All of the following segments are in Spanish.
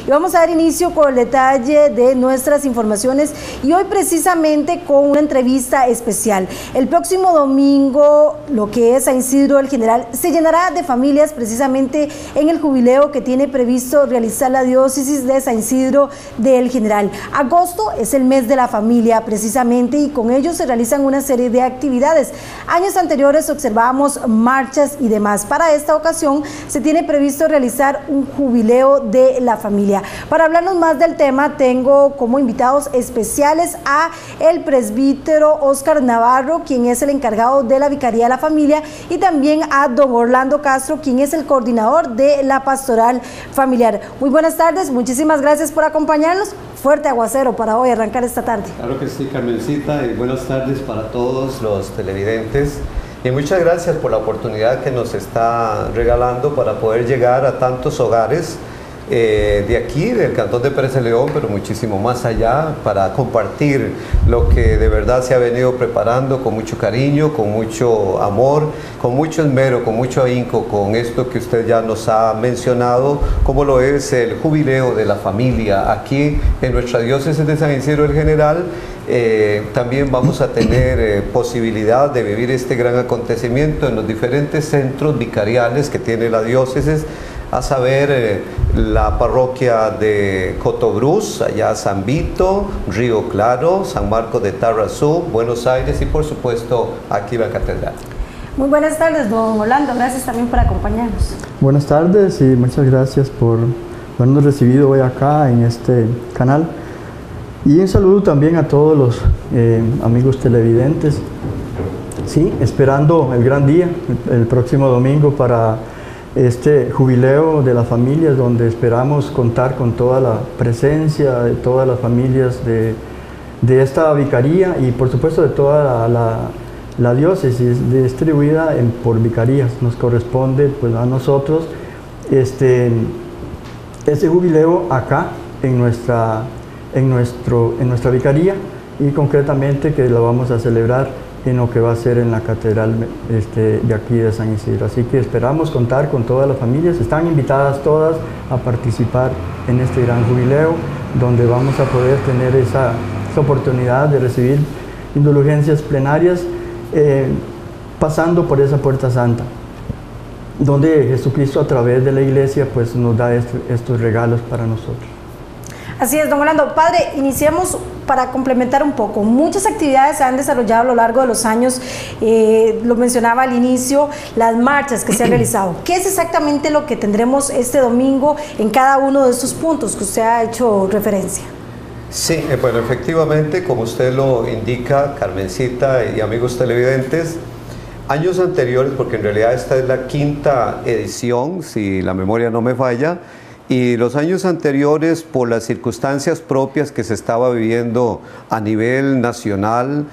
y vamos a dar inicio con el detalle de nuestras informaciones y hoy precisamente con una entrevista especial. El próximo domingo, lo que es San Isidro del General, se llenará de familias precisamente en el jubileo que tiene previsto realizar la diócesis de San Isidro del General. Agosto es el mes de la familia precisamente y con ello se realizan una serie de actividades. Años anteriores observábamos marchas y demás. Para esta ocasión se tiene previsto realizar un jubileo de la familia. Para hablarnos más del tema tengo como invitados especiales a el presbítero Óscar Navarro, quien es el encargado de la Vicaría de la Familia, y también a don Orlando Castro, quien es el coordinador de la pastoral familiar. Muy buenas tardes, muchísimas gracias por acompañarnos. Fuerte aguacero para hoy arrancar esta tarde. Claro que sí, Carmencita, y buenas tardes para todos los televidentes. Y muchas gracias por la oportunidad que nos está regalando para poder llegar a tantos hogares de aquí, del Cantón de Pérez de León, pero muchísimo más allá, para compartir lo que de verdad se ha venido preparando con mucho cariño, con mucho amor, con mucho esmero, con mucho ahínco, con esto que usted ya nos ha mencionado, como lo es el jubileo de la familia. Aquí en nuestra diócesis de San Isidro del General, también vamos a tener posibilidad de vivir este gran acontecimiento en los diferentes centros vicariales que tiene la diócesis, a saber la parroquia de Cotobruz, allá San Vito, Río Claro, San Marcos de Tarrazú, Buenos Aires y por supuesto aquí la catedral. Muy buenas tardes, don Orlando, gracias también por acompañarnos. Buenas tardes y muchas gracias por habernos recibido hoy acá en este canal. Y un saludo también a todos los amigos televidentes, sí, esperando el gran día, el próximo domingo para este jubileo de las familias, donde esperamos contar con toda la presencia de todas las familias de esta vicaría y por supuesto de toda la diócesis distribuida por vicarías. Nos corresponde pues a nosotros este jubileo acá en nuestra vicaría y concretamente que lo vamos a celebrar en lo que va a ser en la catedral de aquí de San Isidro. Así que esperamos contar con todas las familias, están invitadas todas a participar en este gran jubileo, donde vamos a poder tener esa oportunidad de recibir indulgencias plenarias pasando por esa puerta santa, donde Jesucristo a través de la iglesia pues nos da estos regalos para nosotros. Así es, don Orlando. Padre, iniciemos para complementar un poco. Muchas actividades se han desarrollado a lo largo de los años, lo mencionaba al inicio, las marchas que se han realizado. ¿Qué es exactamente lo que tendremos este domingo en cada uno de estos puntos que usted ha hecho referencia? Sí, bueno, efectivamente, como usted lo indica, Carmencita y amigos televidentes, años anteriores, porque en realidad esta es la quinta edición, si la memoria no me falla, y los años anteriores, por las circunstancias propias que se estaba viviendo a nivel nacional,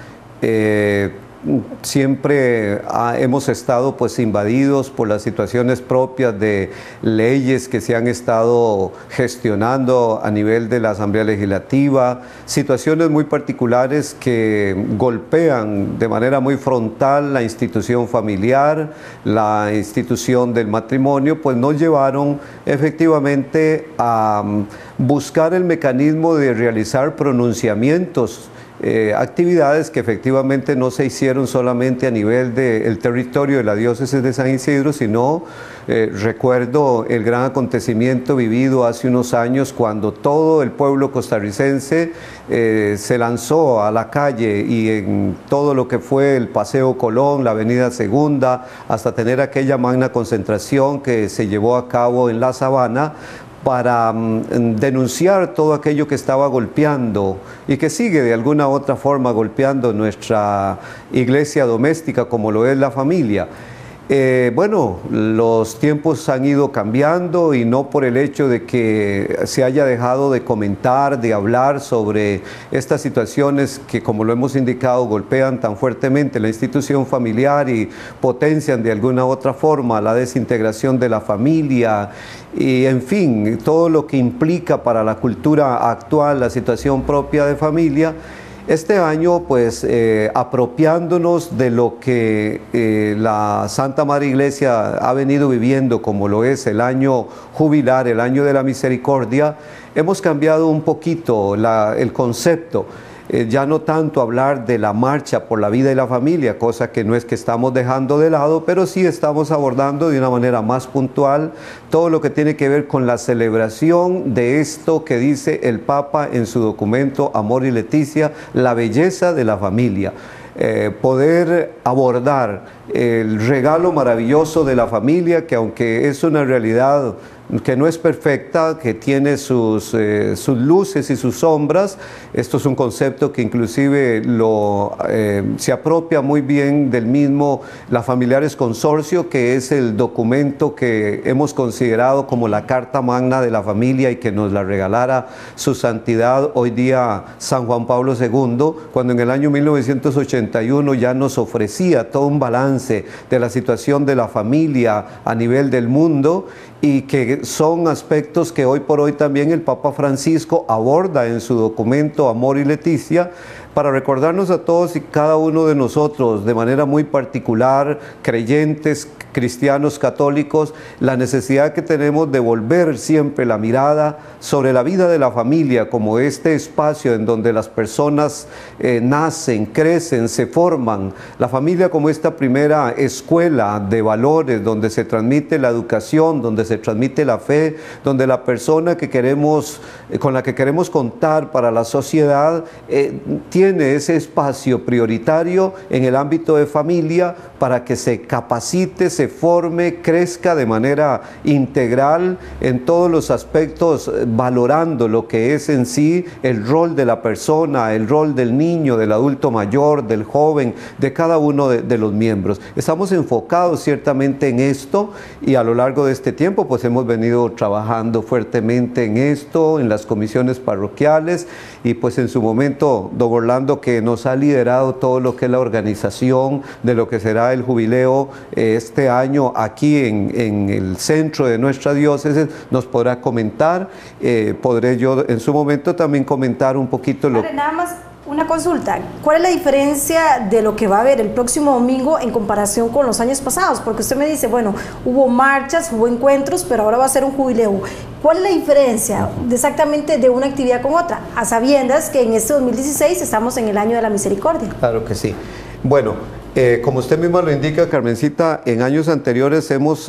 siempre hemos estado pues invadidos por las situaciones propias de leyes que se han estado gestionando a nivel de la Asamblea Legislativa, situaciones muy particulares que golpean de manera muy frontal la institución familiar, la institución del matrimonio, pues nos llevaron efectivamente a buscar el mecanismo de realizar pronunciamientos, actividades que efectivamente no se hicieron solamente a nivel del territorio de la diócesis de San Isidro, sino recuerdo el gran acontecimiento vivido hace unos años cuando todo el pueblo costarricense se lanzó a la calle y en todo lo que fue el Paseo Colón, la Avenida Segunda, hasta tener aquella magna concentración que se llevó a cabo en la Sabana, para denunciar todo aquello que estaba golpeando y que sigue de alguna u otra forma golpeando nuestra iglesia doméstica como lo es la familia. Bueno, los tiempos han ido cambiando y no por el hecho de que se haya dejado de comentar, de hablar sobre estas situaciones que, como lo hemos indicado, golpean tan fuertemente la institución familiar y potencian de alguna u otra forma la desintegración de la familia y, en fin, todo lo que implica para la cultura actual la situación propia de familia. Este año, pues, apropiándonos de lo que la Santa Madre Iglesia ha venido viviendo, como lo es el año jubilar, el año de la misericordia, hemos cambiado un poquito el concepto. Ya no tanto hablar de la marcha por la vida y la familia, cosa que no es que estamos dejando de lado, pero sí estamos abordando de una manera más puntual todo lo que tiene que ver con la celebración de esto que dice el Papa en su documento Amor y Leticia, la belleza de la familia. Poder abordar el regalo maravilloso de la familia, que aunque es una realidad que no es perfecta, que tiene sus luces y sus sombras. Esto es un concepto que inclusive se apropia muy bien del mismo La Familiares Consorcio, que es el documento que hemos considerado como la Carta Magna de la familia y que nos la regalara su santidad hoy día San Juan Pablo II, cuando en el año 1981 ya nos ofrecía todo un balance de la situación de la familia a nivel del mundo, y que son aspectos que hoy por hoy también el Papa Francisco aborda en su documento Amor y Leticia, para recordarnos a todos y cada uno de nosotros, de manera muy particular, creyentes, cristianos, católicos, la necesidad que tenemos de volver siempre la mirada sobre la vida de la familia como este espacio en donde las personas nacen, crecen, se forman. La familia como esta primera escuela de valores donde se transmite la educación, donde se transmite la fe, donde la persona con la que queremos contar para la sociedad tiene ese espacio prioritario en el ámbito de familia para que se capacite, se forme, crezca de manera integral en todos los aspectos, valorando lo que es en sí el rol de la persona, el rol del niño, del adulto mayor, del joven, de cada uno de los miembros. Estamos enfocados ciertamente en esto, y a lo largo de este tiempo pues hemos venido trabajando fuertemente en esto, en las comisiones parroquiales, y pues en su momento don Orlando, que nos ha liderado todo lo que es la organización de lo que será el jubileo este año aquí en el centro de nuestra diócesis, nos podrá comentar. Podré yo en su momento también comentar un poquito Nada más una consulta, ¿cuál es la diferencia de lo que va a haber el próximo domingo en comparación con los años pasados? Porque usted me dice, bueno, hubo marchas, hubo encuentros, pero ahora va a ser un jubileo. ¿Cuál es la diferencia exactamente de una actividad con otra? A sabiendas que en este 2016 estamos en el año de la misericordia. Claro que sí. Bueno, como usted misma lo indica, Carmencita, en años anteriores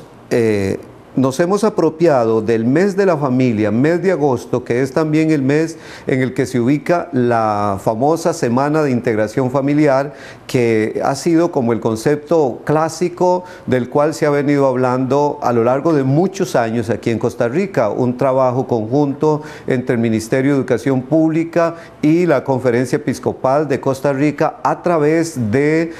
nos hemos apropiado del mes de la familia, mes de agosto, que es también el mes en el que se ubica la famosa Semana de Integración Familiar, que ha sido como el concepto clásico del cual se ha venido hablando a lo largo de muchos años aquí en Costa Rica, un trabajo conjunto entre el Ministerio de Educación Pública y la Conferencia Episcopal de Costa Rica a través de,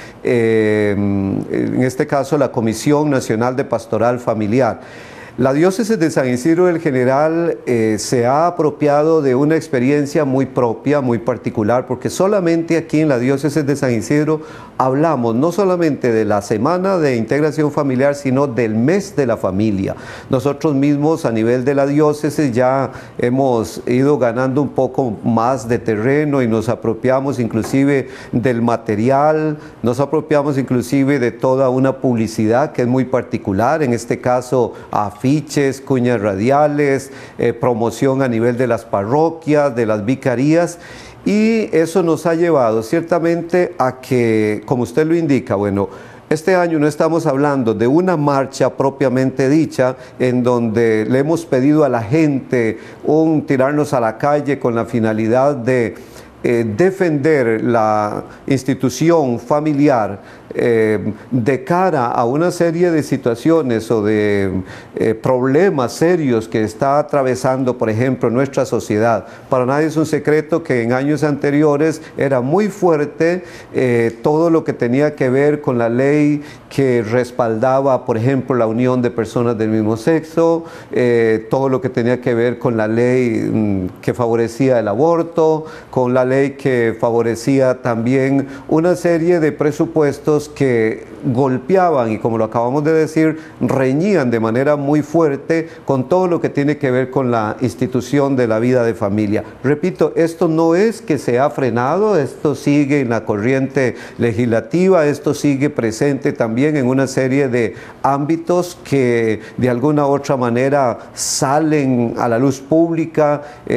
en este caso, la Comisión Nacional de Pastoral Familiar. La diócesis de San Isidro del General se ha apropiado de una experiencia muy propia, muy particular, porque solamente aquí en la diócesis de San Isidro hablamos no solamente de la Semana de Integración Familiar, sino del mes de la familia. Nosotros mismos a nivel de la diócesis ya hemos ido ganando un poco más de terreno y nos apropiamos inclusive del material, nos apropiamos inclusive de toda una publicidad que es muy particular, en este caso afiches, cuñas radiales, promoción a nivel de las parroquias, de las vicarías, y eso nos ha llevado ciertamente a que, como usted lo indica, bueno, este año no estamos hablando de una marcha propiamente dicha en donde le hemos pedido a la gente tirarnos a la calle con la finalidad de defender la institución familiar de cara a una serie de situaciones o de problemas serios que está atravesando, por ejemplo, nuestra sociedad. Para nadie es un secreto que en años anteriores era muy fuerte todo lo que tenía que ver con la ley que respaldaba, por ejemplo, la unión de personas del mismo sexo, todo lo que tenía que ver con la ley que favorecía el aborto, con la ley ley que favorecía también una serie de presupuestos que golpeaban y, como lo acabamos de decir, reñían de manera muy fuerte con todo lo que tiene que ver con la institución de la vida de familia. Repito, esto no es que se ha frenado, esto sigue en la corriente legislativa, esto sigue presente también en una serie de ámbitos que de alguna u otra manera salen a la luz pública,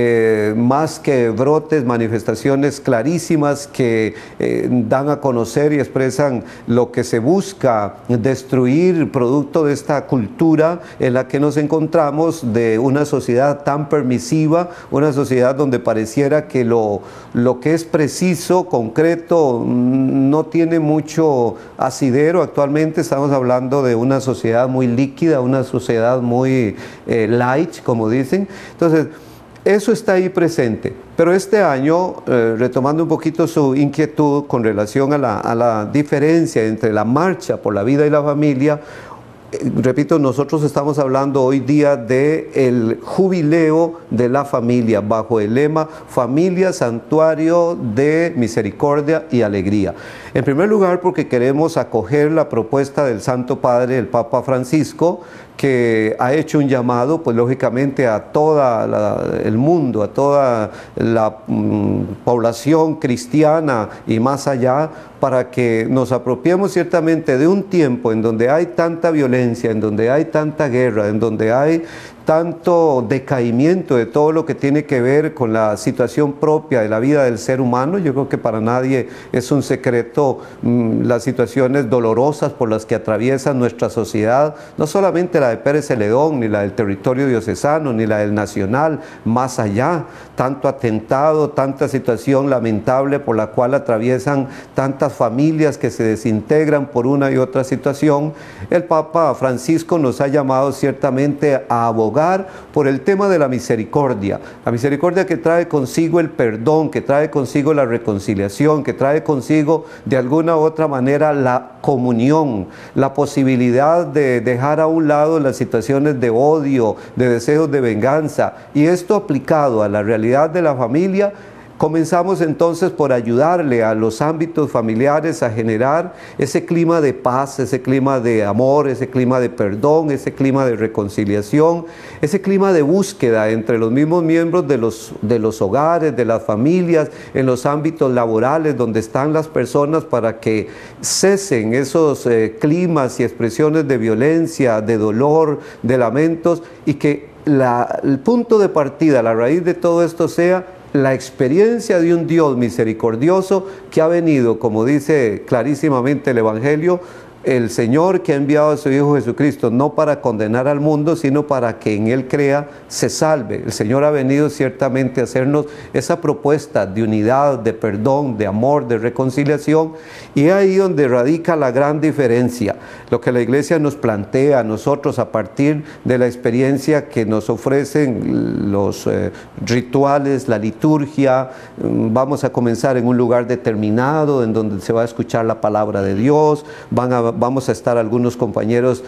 más que brotes, manifestaciones clarísimas que dan a conocer y expresan lo que se busca destruir producto de esta cultura en la que nos encontramos, de una sociedad tan permisiva, una sociedad donde pareciera que lo que es preciso, concreto, no tiene mucho asidero. Actualmente estamos hablando de una sociedad muy líquida, una sociedad muy light, como dicen. Entonces, eso está ahí presente. Pero este año, retomando un poquito su inquietud con relación a la diferencia entre la marcha por la vida y la familia, repito, nosotros estamos hablando hoy día del jubileo de la familia, bajo el lema Familia, Santuario de Misericordia y Alegría. En primer lugar, porque queremos acoger la propuesta del Santo Padre, el Papa Francisco, que ha hecho un llamado, pues lógicamente a todo el mundo, a toda la población cristiana y más allá, para que nos apropiemos ciertamente de un tiempo en donde hay tanta violencia, en donde hay tanta guerra, en donde hay tanto decaimiento de todo lo que tiene que ver con la situación propia de la vida del ser humano. Yo creo que para nadie es un secreto las situaciones dolorosas por las que atraviesa nuestra sociedad, no solamente la de Pérez Celedón, ni la del territorio diocesano, ni la del nacional, más allá, tanto atentado, tanta situación lamentable por la cual atraviesan tantas familias que se desintegran por una y otra situación. El Papa Francisco nos ha llamado ciertamente a abogar por el tema de la misericordia que trae consigo el perdón, que trae consigo la reconciliación, que trae consigo de alguna u otra manera la comunión, la posibilidad de dejar a un lado las situaciones de odio, de deseos de venganza, y esto aplicado a la realidad de la familia. Comenzamos entonces por ayudarle a los ámbitos familiares a generar ese clima de paz, ese clima de amor, ese clima de perdón, ese clima de reconciliación, ese clima de búsqueda entre los mismos miembros de los hogares, de las familias, en los ámbitos laborales donde están las personas, para que cesen esos climas y expresiones de violencia, de dolor, de lamentos, y que el punto de partida, la raíz de todo esto sea la experiencia de un Dios misericordioso que ha venido, como dice clarísimamente el Evangelio, el Señor que ha enviado a su Hijo Jesucristo, no para condenar al mundo, sino para que en Él crea, se salve. El Señor ha venido ciertamente a hacernos esa propuesta de unidad, de perdón, de amor, de reconciliación, y es ahí donde radica la gran diferencia. Lo que la Iglesia nos plantea a nosotros a partir de la experiencia que nos ofrecen los rituales, la liturgia. Vamos a comenzar en un lugar determinado, en donde se va a escuchar la palabra de Dios, vamos a estar algunos compañeros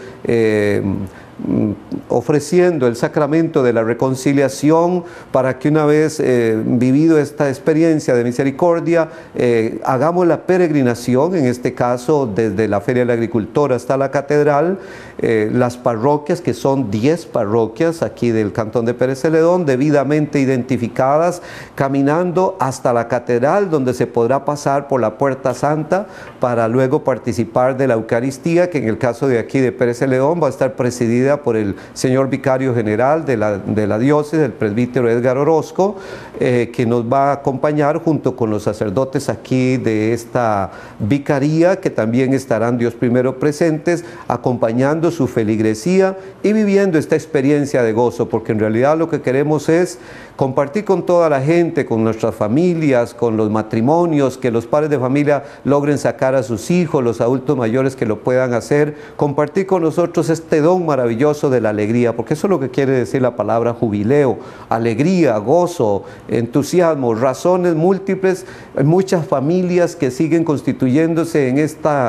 ofreciendo el sacramento de la reconciliación, para que una vez vivido esta experiencia de misericordia, hagamos la peregrinación, en este caso desde la Feria del Agricultor hasta la Catedral, las parroquias, que son 10 parroquias aquí del Cantón de Pérez Celedón, debidamente identificadas, caminando hasta la Catedral, donde se podrá pasar por la Puerta Santa para luego participar de la Eucaristía, que en el caso de aquí de Pérez Celedón va a estar presidida por el señor vicario general de la diócesis, el presbítero Edgar Orozco, que nos va a acompañar junto con los sacerdotes aquí de esta vicaría, que también estarán Dios primero presentes, acompañando su feligresía y viviendo esta experiencia de gozo, porque en realidad lo que queremos es compartir con toda la gente, con nuestras familias, con los matrimonios, que los padres de familia logren sacar a sus hijos, los adultos mayores que lo puedan hacer, compartir con nosotros este don maravilloso de la alegría, porque eso es lo que quiere decir la palabra jubileo: alegría, gozo, entusiasmo, razones múltiples, muchas familias que siguen constituyéndose en esta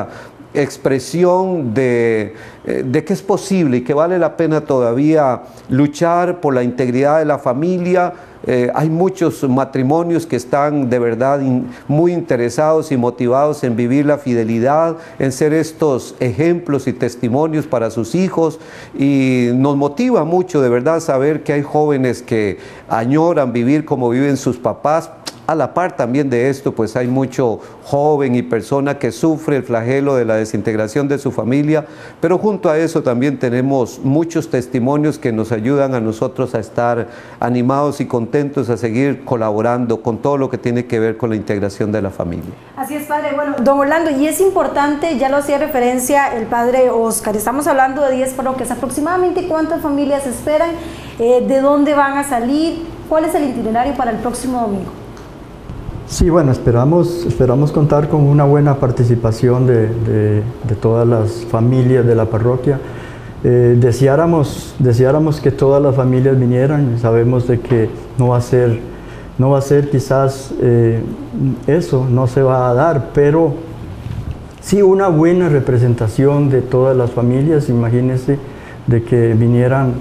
expresión de que es posible y que vale la pena todavía luchar por la integridad de la familia. Hay muchos matrimonios que están de verdad muy interesados y motivados en vivir la fidelidad, en ser estos ejemplos y testimonios para sus hijos, y nos motiva mucho de verdad saber que hay jóvenes que añoran vivir como viven sus papás. A la par también de esto, pues hay mucho joven y persona que sufre el flagelo de la desintegración de su familia, pero junto a eso también tenemos muchos testimonios que nos ayudan a nosotros a estar animados y contentos a seguir colaborando con todo lo que tiene que ver con la integración de la familia. Así es, padre. Bueno, don Orlando, y es importante, ya lo hacía referencia el padre Oscar, estamos hablando de 10 parroquias, aproximadamente ¿cuántas familias esperan? ¿De dónde van a salir? ¿Cuál es el itinerario para el próximo domingo? Sí, bueno, esperamos contar con una buena participación de todas las familias de la parroquia. Deseáramos que todas las familias vinieran. Sabemos de que no va a ser quizás eso, no se va a dar, pero sí una buena representación de todas las familias. Imagínense de que vinieran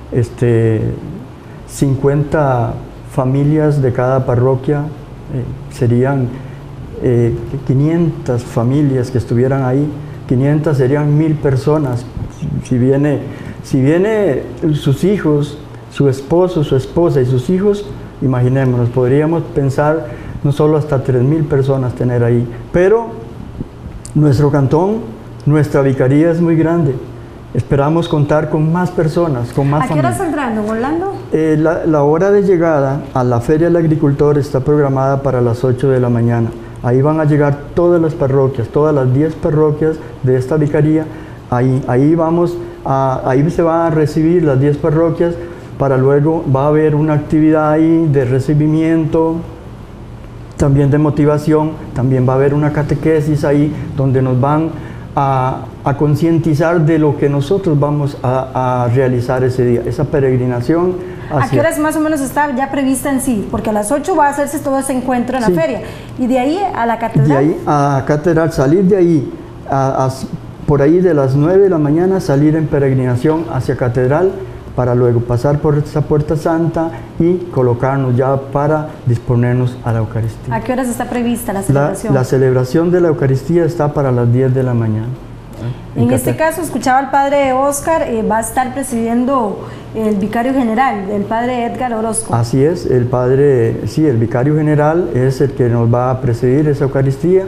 50 familias de cada parroquia. Serían 500 familias que estuvieran ahí, 500 serían 1000 personas. Si viene sus hijos, su esposo, su esposa y sus hijos, imaginémonos, podríamos pensar no solo hasta 3000 personas tener ahí, pero nuestro cantón, nuestra vicaría es muy grande. Esperamos contar con más personas, con más familias. ¿A qué hora saldrán, don Orlando? La hora de llegada a la Feria del Agricultor está programada para las 8 de la mañana. Ahí van a llegar todas las parroquias, todas las 10 parroquias de esta vicaría. Ahí se van a recibir las 10 parroquias, para luego va a haber una actividad ahí de recibimiento, también de motivación, también va a haber una catequesis ahí donde nos van a concientizar de lo que nosotros vamos a realizar ese día, esa peregrinación. ¿A qué horas más o menos está ya prevista en sí? Porque a las 8 va a hacerse todo ese encuentro en la feria. ¿Y de ahí a la catedral? De ahí a catedral, salir de ahí, por ahí de las 9 de la mañana, salir en peregrinación hacia catedral, para luego pasar por esa puerta santa y colocarnos ya para disponernos a la Eucaristía. ¿A qué horas está prevista la celebración? La celebración de la Eucaristía está para las 10 de la mañana. En este caso, escuchaba al padre Oscar, va a estar presidiendo el vicario general, el padre Edgar Orozco. Así es, el vicario general es el que nos va a presidir esa Eucaristía,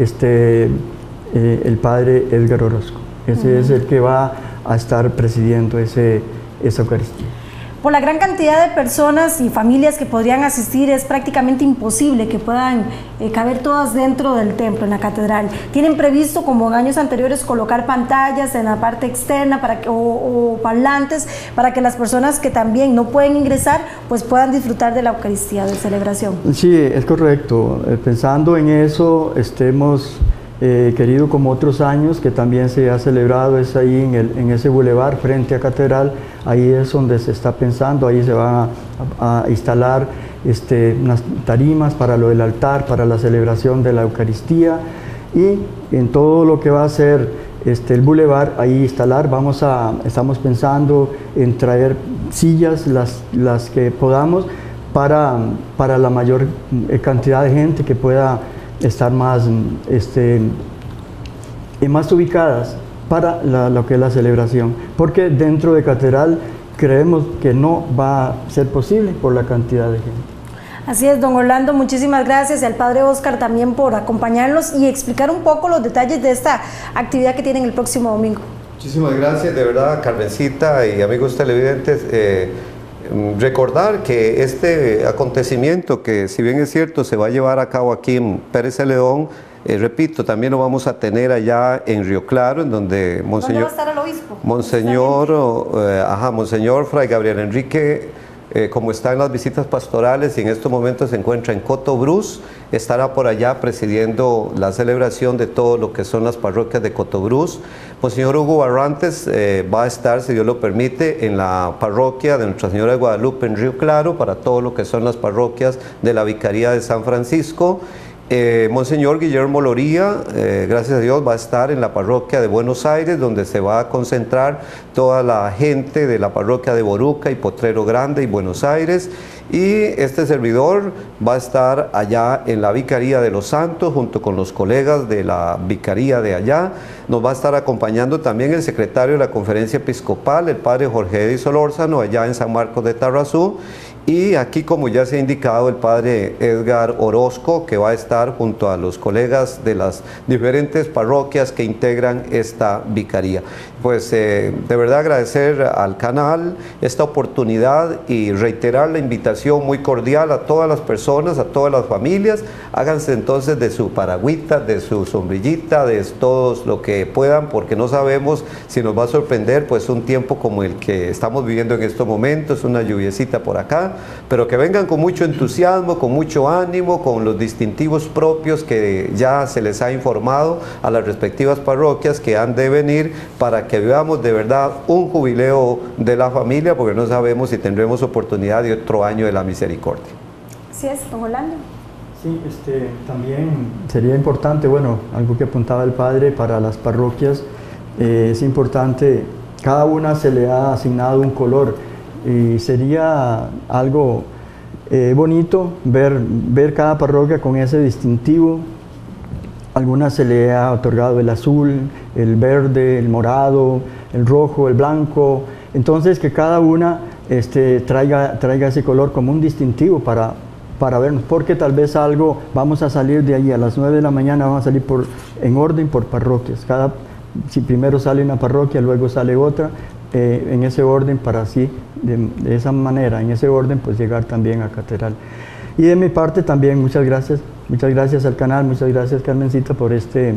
el padre Edgar Orozco. Ese es el que va a estar presidiendo esa Eucaristía. Por la gran cantidad de personas y familias que podrían asistir, es prácticamente imposible que puedan caber todas dentro del templo, en la catedral. ¿Tienen previsto, como en años anteriores, colocar pantallas en la parte externa o parlantes para que las personas que también no pueden ingresar pues puedan disfrutar de la Eucaristía, de celebración? Sí, es correcto. Pensando en eso, hemos querido, como otros años que también se ha celebrado, es ahí en ese bulevar frente a catedral. Ahí es donde se está pensando, ahí se van a instalar unas tarimas para lo del altar, para la celebración de la Eucaristía, y en todo lo que va a ser el bulevar, ahí instalar, estamos pensando en traer sillas, las que podamos, para la mayor cantidad de gente que pueda estar más ubicadas para lo que es la celebración, porque dentro de catedral creemos que no va a ser posible por la cantidad de gente. Así es, don Orlando, muchísimas gracias, y al padre Oscar también por acompañarnos y explicar un poco los detalles de esta actividad que tienen el próximo domingo. Muchísimas gracias, de verdad, Carmencita y amigos televidentes. Recordar que este acontecimiento, que si bien es cierto se va a llevar a cabo aquí en Pérez Celedón, repito, también lo vamos a tener allá en Río Claro, en donde Monseñor... ¿Dónde va a estar el obispo? Monseñor Fray Gabriel Enrique, como está en las visitas pastorales y en estos momentos se encuentra en Cotobruz, estará por allá presidiendo la celebración de todo lo que son las parroquias de Cotobruz. Monseñor Hugo Barrantes va a estar, si Dios lo permite, en la parroquia de Nuestra Señora de Guadalupe en Río Claro, para todo lo que son las parroquias de la Vicaría de San Francisco. Monseñor Guillermo Loría, gracias a Dios, va a estar en la parroquia de Buenos Aires, donde se va a concentrar toda la gente de la parroquia de Boruca y Potrero Grande y Buenos Aires. Y este servidor va a estar allá en la Vicaría de los Santos junto con los colegas de la Vicaría de allá. Nos va a estar acompañando también el secretario de la Conferencia Episcopal, el padre Jorge Eddy Solórzano, allá en San Marcos de Tarrazú. Y aquí, como ya se ha indicado, el padre Edgar Orozco, que va a estar junto a los colegas de las diferentes parroquias que integran esta vicaría. Pues de verdad agradecer al canal esta oportunidad y reiterar la invitación muy cordial a todas las personas, a todas las familias. Háganse entonces de su paragüita, de su sombrillita, de todos lo que puedan, porque no sabemos si nos va a sorprender pues un tiempo como el que estamos viviendo en estos momentos, una lluviecita por acá, pero que vengan con mucho entusiasmo, con mucho ánimo, con los distintivos propios que ya se les ha informado a las respectivas parroquias que han de venir para que veamos de verdad un jubileo de la familia, porque no sabemos si tendremos oportunidad de otro año de la misericordia. Así es, don Orlando. Sí, también sería importante, bueno, algo que apuntaba el padre para las parroquias, es importante, cada una se le ha asignado un color y sería algo bonito ver cada parroquia con ese distintivo. Algunas se le ha otorgado el azul, el verde, el morado, el rojo, el blanco. Entonces que cada una traiga ese color como un distintivo para vernos, porque tal vez vamos a salir de ahí a las 9 de la mañana, vamos a salir en orden por parroquias. Si primero sale una parroquia, luego sale otra, en ese orden, para así, de esa manera, en ese orden, pues llegar también a Catedral. Y de mi parte también, muchas gracias al canal, muchas gracias Carmencita por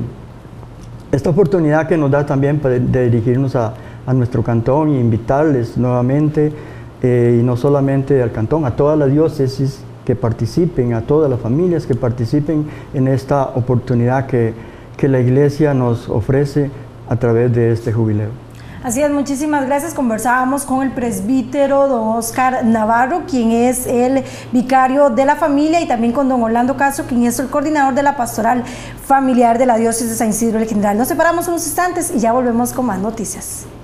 esta oportunidad que nos da también de dirigirnos a nuestro cantón e invitarles nuevamente, y no solamente al cantón, a toda la diócesis que participen, a todas las familias que participen en esta oportunidad que la Iglesia nos ofrece a través de este jubileo. Así es, muchísimas gracias. Conversábamos con el presbítero don Oscar Navarro, quien es el vicario de la familia, y también con don Orlando Castro, quien es el coordinador de la pastoral familiar de la diócesis de San Isidro el General. Nos separamos unos instantes y ya volvemos con más noticias.